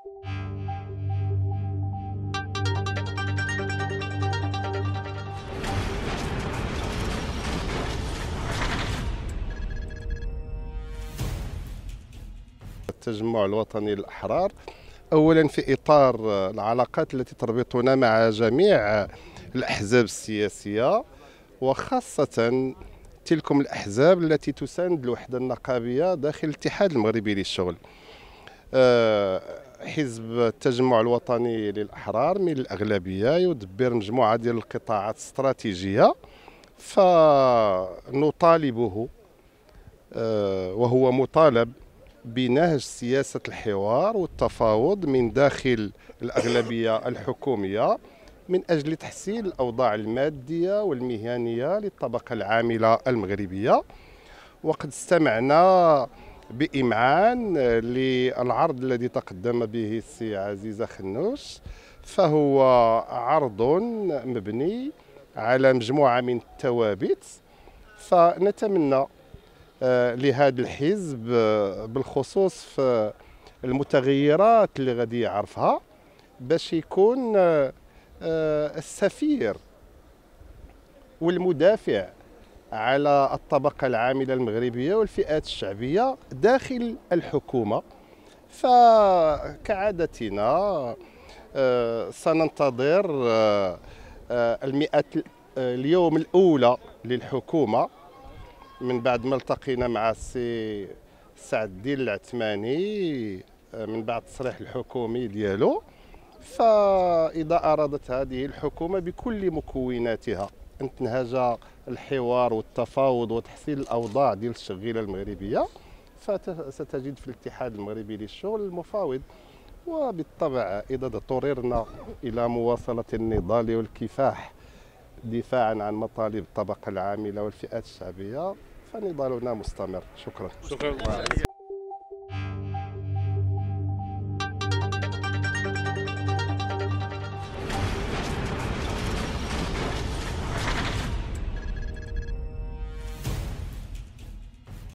التجمع الوطني للأحرار أولا في إطار العلاقات التي تربطنا مع جميع الأحزاب السياسية، وخاصة تلكم الأحزاب التي تساند الوحدة النقابية داخل الاتحاد المغربي للشغل. حزب التجمع الوطني للأحرار من الأغلبية يدبر مجموعة ديال القطاعات الاستراتيجية، فنطالبه وهو مطالب بنهج سياسة الحوار والتفاوض من داخل الأغلبية الحكومية من أجل تحسين الأوضاع المادية والمهنية للطبقة العاملة المغربية. وقد استمعنا بإمعان للعرض الذي تقدم به السي عزيزة خنوش، فهو عرض مبني على مجموعة من الثوابت، فنتمنى لهذا الحزب بالخصوص في المتغيرات اللي غادي يعرفها باش يكون السفير والمدافع على الطبقة العاملة المغربية والفئات الشعبية داخل الحكومة. فكعادتنا سننتظر المئة اليوم الأولى للحكومة من بعد ما التقينا مع السي سعد الدين العثماني من بعد التصريح الحكومي ديالو. فإذا أرادت هذه الحكومة بكل مكوناتها أن تنهج الحوار والتفاوض وتحسين الأوضاع ديال الشغيلة المغربية، فستجد في الاتحاد المغربي للشغل المفاوض. وبالطبع إذا اضطررنا إلى مواصلة النضال والكفاح دفاعا عن مطالب الطبقة العاملة والفئات الشعبية فنضالنا مستمر. شكرا.